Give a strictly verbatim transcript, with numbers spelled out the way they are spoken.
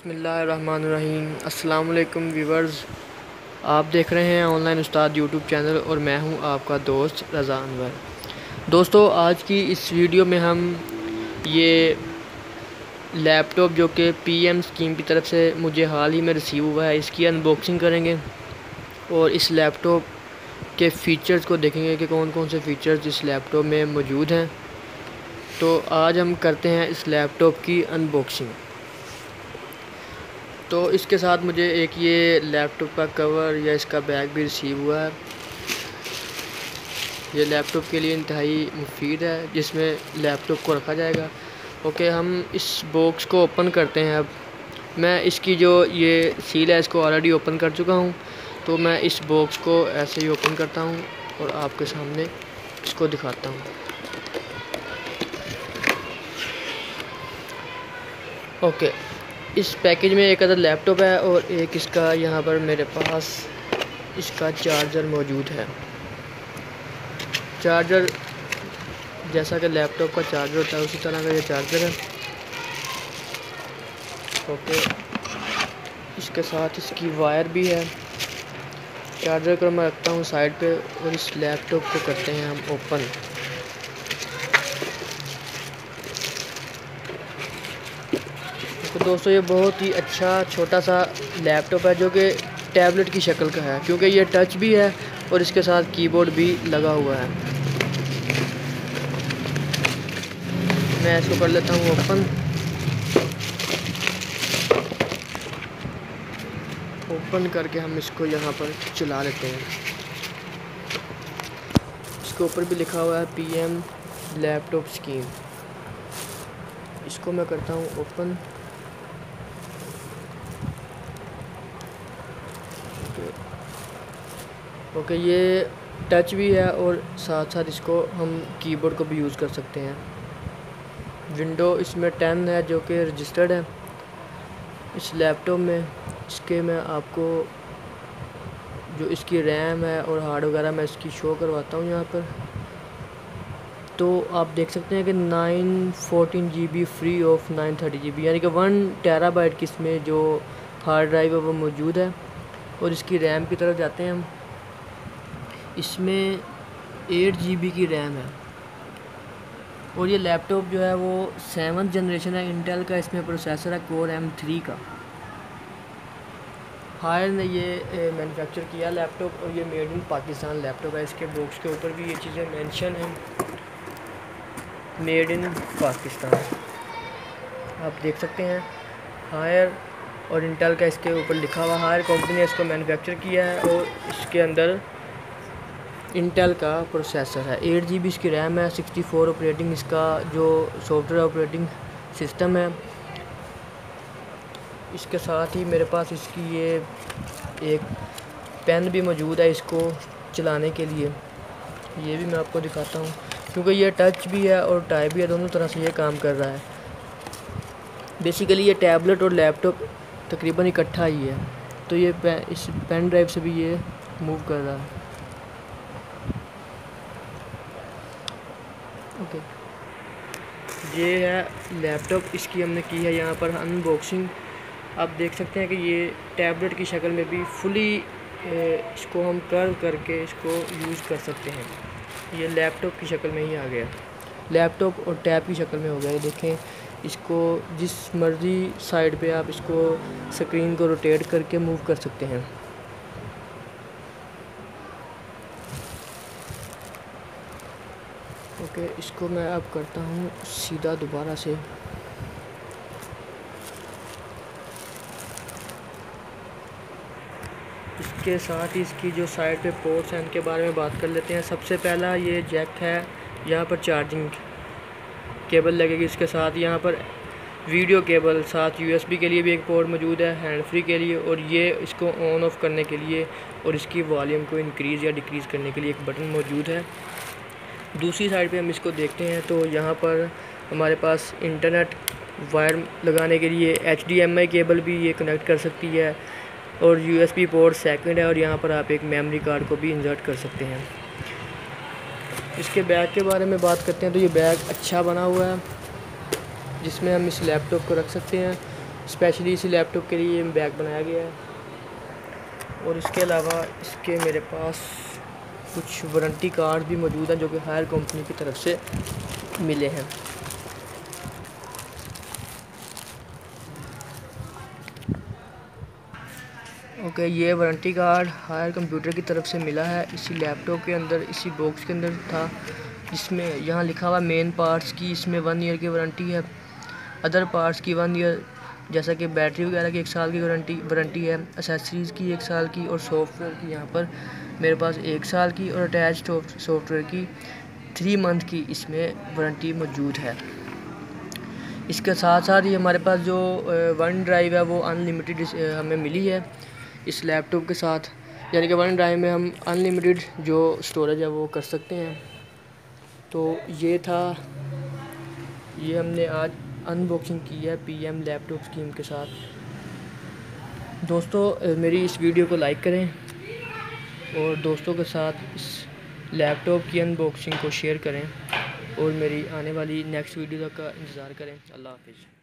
बिस्मिल्लाहिर्रहमानिर्रहीम। अस्सलाम वालेकुम व्यूवर्स, आप देख रहे हैं ऑनलाइन उस्ताद यूट्यूब चैनल और मैं हूं आपका दोस्त रज़ा अनवर। दोस्तों, आज की इस वीडियो में हम ये लैपटॉप जो कि पीएम स्कीम की तरफ से मुझे हाल ही में रिसीव हुआ है, इसकी अनबॉक्सिंग करेंगे और इस लैपटॉप के फ़ीचर्स को देखेंगे कि कौन कौन से फ़ीचर्स इस लैपटॉप में मौजूद हैं। तो आज हम करते हैं इस लैपटॉप की अनबॉक्सिंग। तो इसके साथ मुझे एक ये लैपटॉप का कवर या इसका बैग भी रिसीव हुआ है। ये लैपटॉप के लिए इंतहाई मुफीद है, जिसमें लैपटॉप को रखा जाएगा। ओके, हम इस बॉक्स को ओपन करते हैं। अब मैं इसकी जो ये सील है इसको ऑलरेडी ओपन कर चुका हूँ, तो मैं इस बॉक्स को ऐसे ही ओपन करता हूँ और आपके सामने इसको दिखाता हूँ। ओके, इस पैकेज में एक अदर लैपटॉप है और एक इसका यहाँ पर मेरे पास इसका चार्जर मौजूद है। चार्जर जैसा कि लैपटॉप का चार्जर होता है उसी तरह का ये चार्जर है। ओके, इसके साथ इसकी वायर भी है। चार्जर को मैं रखता हूँ साइड पे और इस लैपटॉप को करते हैं हम ओपन। तो दोस्तों, ये बहुत ही अच्छा छोटा सा लैपटॉप है जो कि टैबलेट की शक्ल का है, क्योंकि ये टच भी है और इसके साथ कीबोर्ड भी लगा हुआ है। मैं इसको कर लेता हूँ ओपन। ओपन करके हम इसको यहाँ पर चला लेते हैं। इसके ऊपर भी लिखा हुआ है पीएम लैपटॉप स्कीम। इसको मैं करता हूँ ओपन। ओके, ये टच भी है और साथ साथ इसको हम कीबोर्ड को भी यूज़ कर सकते हैं। विंडो इसमें टेन है जो कि रजिस्टर्ड है इस लैपटॉप में। इसके मैं आपको जो इसकी रैम है और हार्ड वगैरह मैं इसकी शो करवाता हूँ यहाँ पर। तो आप देख सकते हैं कि nine fourteen G B free of nine thirty G B, यानी कि वन टेराबाइट की इसमें जो हार्ड ड्राइव है वो मौजूद है। और इसकी रैम की तरफ जाते हैं हम। इसमें एट जी बी की रैम है और ये लैपटॉप जो है वो सेवन्थ जनरेशन है इंटेल का। इसमें प्रोसेसर है कोर एम थ्री का। हायर ने ये मैन्युफैक्चर किया लैपटॉप और ये मेड इन पाकिस्तान लैपटॉप है। इसके बॉक्स के ऊपर भी ये चीज़ें मेंशन हैं, मेड इन पाकिस्तान। आप देख सकते हैं हायर और इंटेल का इसके ऊपर लिखा हुआ। हायर कंपनी ने इसको मैन्युफैक्चर किया है और इसके अंदर इंटेल का प्रोसेसर है। एट जी बी इसकी रैम है। सिक्सटी फोर ऑपरेटिंग इसका जो सॉफ्टवेयर ऑपरेटिंग सिस्टम है। इसके साथ ही मेरे पास इसकी ये एक पेन भी मौजूद है इसको चलाने के लिए। ये भी मैं आपको दिखाता हूँ, क्योंकि ये टच भी है और टाइप भी है, दोनों तरह से ये काम कर रहा है। बेसिकली ये टैबलेट और लैपटॉप तकरीबन इकट्ठा ही है, तो ये पे, इस पेन ड्राइव से भी ये मूव कर रहा है। ओके, ये है लैपटॉप, इसकी हमने की है यहाँ पर अनबॉक्सिंग। आप देख सकते हैं कि ये टैबलेट की शक्ल में भी फुली इसको हम कर्व करके इसको यूज़ कर सकते हैं। ये लैपटॉप की शक्ल में ही आ गया, लैपटॉप और टैब की शक्ल में हो गया। ये देखें, इसको जिस मर्ज़ी साइड पे आप इसको स्क्रीन को रोटेट करके मूव कर सकते हैं। ओके, इसको मैं अब करता हूँ सीधा दोबारा से। इसके साथ ही इसकी जो साइड पे पोर्ट्स हैं उनके बारे में बात कर लेते हैं। सबसे पहला ये जैक है, यहाँ पर चार्जिंग केबल लगेगी। इसके साथ यहाँ पर वीडियो केबल, साथ यूएसबी के लिए भी एक पोर्ट मौजूद है, हैंड फ्री के लिए, और ये इसको ऑन ऑफ करने के लिए और इसकी वॉल्यूम को इंक्रीज़ या डिक्रीज़ करने के लिए एक बटन मौजूद है। दूसरी साइड पे हम इसको देखते हैं तो यहाँ पर हमारे पास इंटरनेट वायर लगाने के लिए H D M I cable भी ये कनेक्ट कर सकती है और यूएसबी पोर्ट सेकंड है, और यहाँ पर आप एक मेमोरी कार्ड को भी इंसर्ट कर सकते हैं। इसके बैग के बारे में बात करते हैं तो ये बैग अच्छा बना हुआ है, जिसमें हम इस लैपटॉप को रख सकते हैं स्पेशली इसी लैपटॉप के लिए बैग बनाया गया है। और इसके अलावा इसके मेरे पास कुछ वारंटी कार्ड भी मौजूद हैं जो कि हायर कंपनी की तरफ से मिले हैं। ओके okay, ये वारंटी कार्ड हायर कंप्यूटर की तरफ से मिला है। इसी लैपटॉप के अंदर, इसी बॉक्स के अंदर था, जिसमें यहाँ लिखा हुआ मेन पार्ट्स की इसमें वन ईयर की वारंटी है, अदर पार्ट्स की वन ईयर जैसा कि बैटरी वगैरह की एक साल की वारंटी वारंटी है, एसेसरीज़ की एक साल की, और सॉफ्टवेयर की यहाँ पर मेरे पास एक साल की, और अटैच सॉफ्टवेयर की थ्री मंथ की इसमें वारंटी मौजूद है। इसके साथ साथ ही हमारे पास जो वन ड्राइव है वो अनलिमिटेड हमें मिली है इस लैपटॉप के साथ, यानी कि वन ड्राइव में हम अनलिमिटेड जो स्टोरेज है वो कर सकते हैं। तो ये था, ये हमने आज अनबॉक्सिंग की है पीएम लैपटॉप स्कीम के साथ। दोस्तों मेरी इस वीडियो को लाइक करें और दोस्तों के साथ इस लैपटॉप की अनबॉक्सिंग को शेयर करें और मेरी आने वाली नेक्स्ट वीडियो का इंतज़ार करें। अल्लाह हाफिज़।